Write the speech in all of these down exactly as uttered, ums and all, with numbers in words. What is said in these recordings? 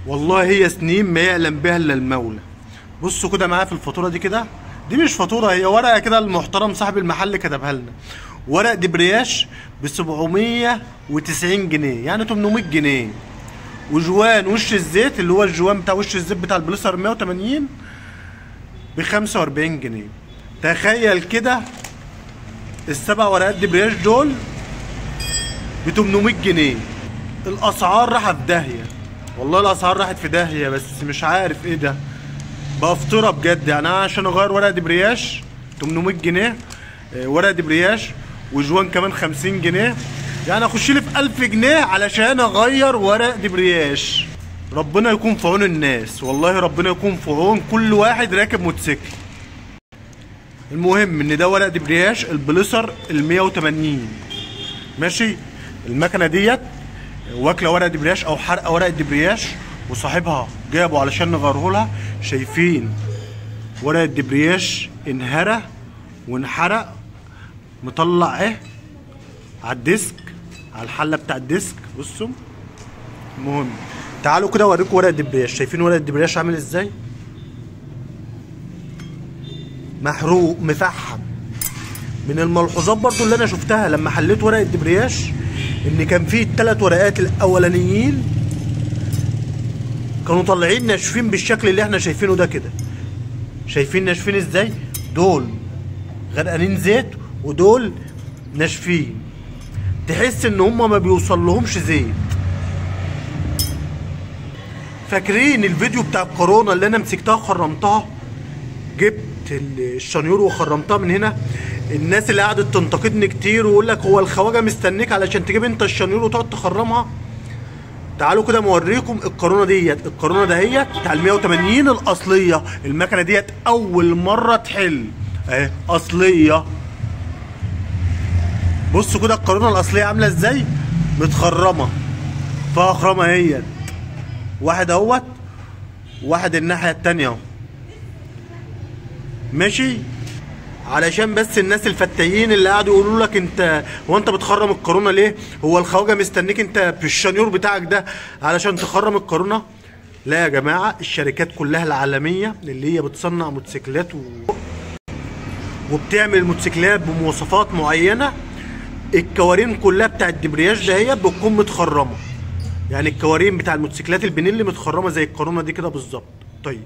والله هي سنين ما يعلم بها الا المولى. بصوا كده معايا في الفاتوره دي كده، دي مش فاتوره، هي ورقه كده المحترم صاحب المحل كتبها لنا. ورق دبرياش ب سبعمية وتسعين جنيه، يعني تمنمية جنيه. وجوان وش الزيت اللي هو الجوان بتاع وش الزيت بتاع البليسر مية وتمانين ب خمسة واربعين جنيه. تخيل كده السبع ورقات دبرياش دول ب تمنمية جنيه. الاسعار راحت في داهيه، والله الاسعار راحت في داهيه، بس مش عارف ايه ده بفطره بجد. يعني انا عشان اغير ورقه دبرياش تمنمية جنيه، ورقه دبرياش وجوان كمان خمسين جنيه، يعني اخش لي في ألف جنيه علشان اغير ورق دبرياش. ربنا يكون في عون الناس، والله ربنا يكون في عون كل واحد راكب موتوسيكل. المهم ان ده ورق دبرياش البليسر ال مية وتمانين، ماشي. المكنه ديت واكله ورق دبرياش او حرقه ورق دبرياش، وصاحبها جابه علشان نغيره لها. شايفين ورق الدبرياش انهرى وانحرق، مطلع ايه على الديسك، على الحله بتاع الديسك. بصوا، المهم تعالوا كده اوريكم ورق الدبرياش. شايفين ورق الدبرياش عامل ازاي؟ محروق مفحم. من الملحوظات برضو اللي انا شفتها لما حليت ورق الدبرياش ان كان فيه الثلاث ورقات الاولانيين كانوا طالعين ناشفين بالشكل اللي احنا شايفينه ده كده. شايفين ناشفين ازاي؟ دول غرقانين زيت ودول ناشفين، تحس ان هما ما بيوصل لهمش زيت. فاكرين الفيديو بتاع الكورونا اللي انا مسكتها وخرمتها؟ جبت الشنيور وخرمتها من هنا. الناس اللي قعدت تنتقدني كتير ويقول لك هو الخواجه مستنيك علشان تجيب انت الشنيور وتقعد تخرمها. تعالوا كده موريكم القارونه ديت. القارونه دهيت بتاع ال مية وتمانين الاصليه. المكنه ديت اول مره تحل اهي اصليه. بصوا كده القارونه الاصليه عامله ازاي، متخرمه فيها خرمه اهيت، واحد اهوت واحد الناحيه التانيه اهو، ماشي. علشان بس الناس الفتايين اللي قعدوا يقولوا لك انت هو انت بتخرم القارونه ليه؟ هو الخواجه مستنيك انت في الشنيور بتاعك ده علشان تخرم القارونه؟ لا يا جماعه، الشركات كلها العالميه اللي هي بتصنع موتوسيكلات و... وبتعمل موتوسيكلات بمواصفات معينه، الكوارين كلها بتاع الدبرياج ده هي بتكون متخرمه. يعني الكوارين بتاع الموتوسيكلات البنيلي متخرمه زي القارونه دي كده بالظبط. طيب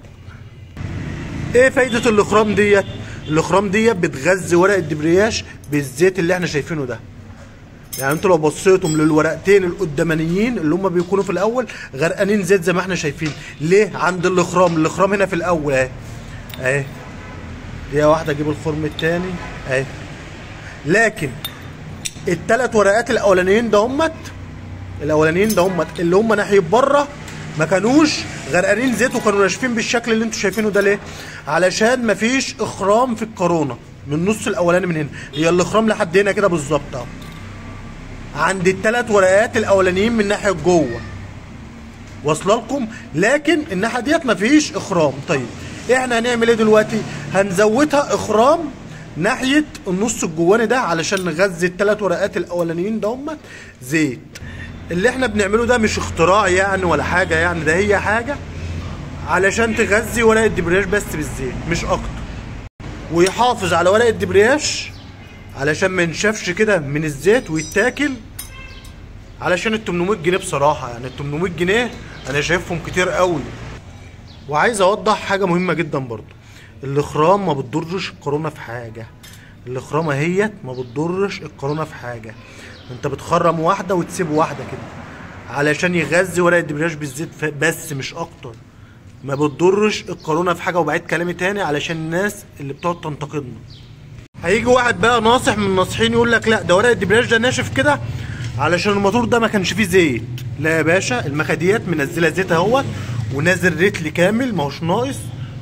ايه فايده الاخرام ديت؟ الاخرام ديت بتغذي ورق الدبرياج بالزيت اللي احنا شايفينه ده. يعني انتوا لو بصيتم للورقتين القدامانيين اللي هم بيكونوا في الاول غرقانين زيت زي ما احنا شايفين. ليه؟ عند الاخرام. الاخرام هنا في الاول اهي اهي، دقيقه واحده اجيب الخرم التاني اهي. لكن الثلاث ورقات الاولانيين ده همت الاولانيين ده همت اللي هم ناحيه بره ما كانوش غرقانين زيت وكانوا ناشفين بالشكل اللي انتوا شايفينه ده. ليه؟ علشان مفيش اخرام في القارونه من النص الاولاني من هنا. هي الاخرام لحد هنا كده بالظبط اهو، عند الثلاث ورقات الاولانيين من ناحيه جوه، واصله لكم؟ لكن الناحيه ديت مفيش اخرام. طيب احنا هنعمل ايه دلوقتي؟ هنزودها اخرام ناحيه النص الجواني ده علشان نغذي الثلاث ورقات الاولانيين ده هم زيت. اللي احنا بنعمله ده مش اختراع يعني ولا حاجه، يعني ده هي حاجه علشان تغذي ورق الدبرياج بس بالزيت مش اكتر، ويحافظ على ورق الدبرياج علشان ما ينشفش كده من الزيت ويتاكل. علشان ال تمنمية جنيه بصراحه، يعني ال تمنمية جنيه انا شايفهم كتير قوي. وعايز اوضح حاجه مهمه جدا برضو، الاخرام ما بتضرش القارونه في حاجه. الاخرام اهيت ما بتضرش القارونه في حاجه. انت بتخرم واحده وتسيب واحده كده علشان يغذي ورق الدبرياج بالزيت بس مش اكتر. ما بتضرش القارونه في حاجه. وبعيد كلامي تاني علشان الناس اللي بتقعد تنتقدنا. هيجي واحد بقى ناصح من الناصحين يقول لك لا ده ورق الدبرياج ده ناشف كده علشان الموتور ده ما كانش فيه زيت. لا يا باشا، المكنه ديت منزله زيت اهوت ونازل ريتلي كامل ما هوش ناقص.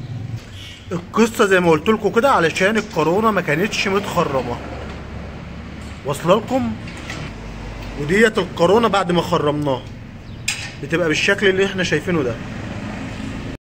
القصه زي ما قلت لكم كده علشان القارونه ما كانتش متخرمه، واصله لكم؟ وديت القارونه بعد ما خرمناها بتبقى بالشكل اللي احنا شايفينه ده.